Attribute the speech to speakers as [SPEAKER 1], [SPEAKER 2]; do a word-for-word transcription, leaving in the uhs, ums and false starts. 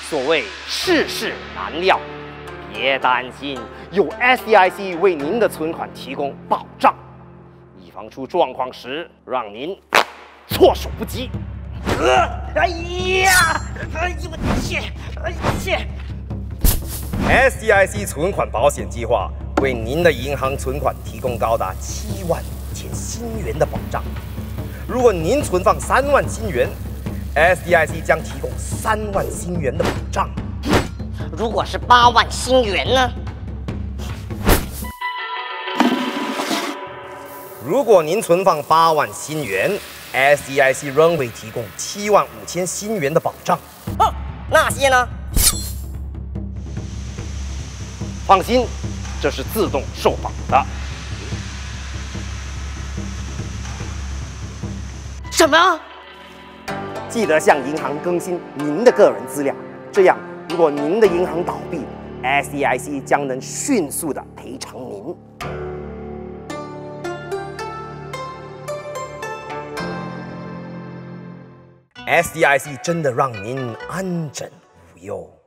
[SPEAKER 1] 所谓世事难料，别担心，有 S D I C 为您的存款提供保障，以防出状况时让您措手不及。呃，哎呀，哎呦我切，哎切
[SPEAKER 2] ！S D I C 存款保险计划为您的银行存款提供高达七万五千新元的保障。如果您存放三万新元 ，S D I C 将提供三万新元的保障。
[SPEAKER 3] 如果是八万新元呢？
[SPEAKER 2] 如果您存放八万新元 ，S D I C 仍会提供七万五千新元的保障。
[SPEAKER 3] 哦，那些呢？
[SPEAKER 1] 放心，这是自动受保的。
[SPEAKER 3] 什么？
[SPEAKER 4] 记得向银行更新您的个人资料，这样如果您的银行倒闭 ，S D I C 将能迅速的赔偿您。
[SPEAKER 2] S D I C 真的让您安枕无忧。